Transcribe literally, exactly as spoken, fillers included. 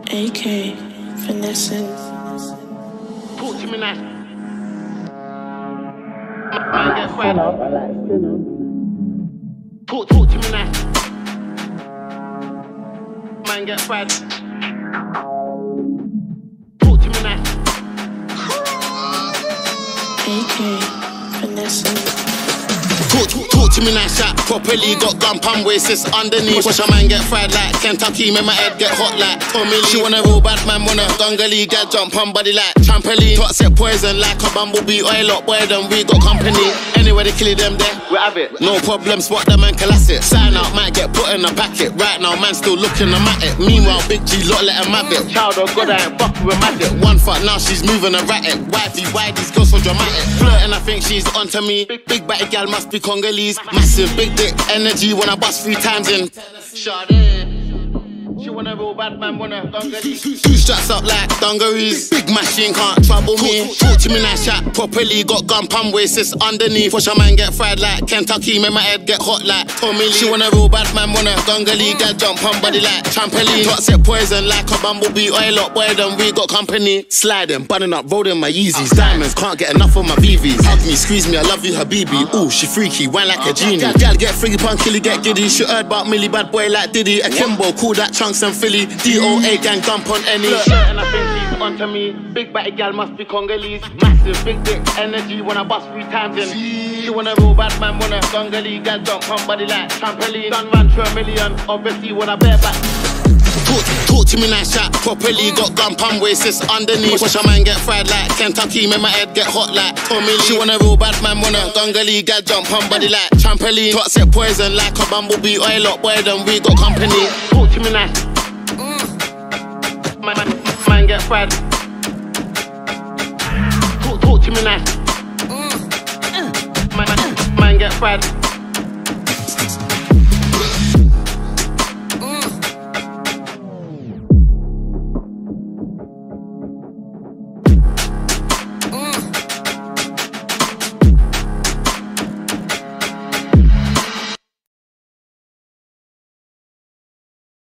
A K, finessing. Talk to me now. Man get fried. Talk, talk to me now. Man get fried. Talk to me now. A K, finessing. Talk, talk, talk to me nice chat properly. Got gun pump waist, it's underneath. Watch a man get fried like Kentucky. Make my head get hot like Tommy Lee. She wanna roll bad man, wanna gungali. Get jump on body like trampoline. Toxic poison like a bumblebee. Oil up boy, then we got company. Anyway they kill them there, we have it. No problem, spot them and collapse it. Sign out, might get put in a packet. Right now man still looking I'm at it. Meanwhile Big G lot let him have it. Child of God I ain't fucking with magic. One fuck now she's moving erratic. Wifey, why these girls so dramatic? Flirting I think she's onto me. Big, big batty gal must be Congolese. Massive big dick energy when I bust three times in. Sade. She wanna roll bad man, wanna Congolese. Two straps up like dungarees. Big machine can't trouble me. Talk to me nice chat properly. Got gun pump waist, it's underneath. Watch a man get fried like Kentucky. Make my head get hot like Tommy Lee. She wanna roll bad man, wanna gungali. Get jump on body like trampoline. Toxic poison like a bumblebee. Oil up boy, then we got company. Sliding, bunning up, rolling my Yeezys. Diamonds, can't get enough of my V Vs. Hug me, squeeze me, I love you, Habibi. Ooh, she freaky, wine like a genie. Gal get freaky, punk, killy, get giddy. She heard about Millie, bad boy like Diddy. Akimbo, cool that chunks and Philly. D O A gang dump on any. And I think she's onto me. Big batty gal must be Congolese. Massive big dick energy when I bust three times in. She wanna roll bad man, wanna gungali. Gal jump on body like trampoline. Done ran to a million, obviously when I bear back. Talk, talk to me nice chat properly. Got gun pump waist, it's underneath. Watch a man get fried like Kentucky. Make my head get hot like Tommy Lee. She wanna roll bad man, wanna gungali. Gal jump on body like trampoline. Toxic poison like a bumblebee. Oil up boy, then we got company. Talk to me nice. Man, man, man get fried. Talk, talk to me nice. Man, man, man get fried.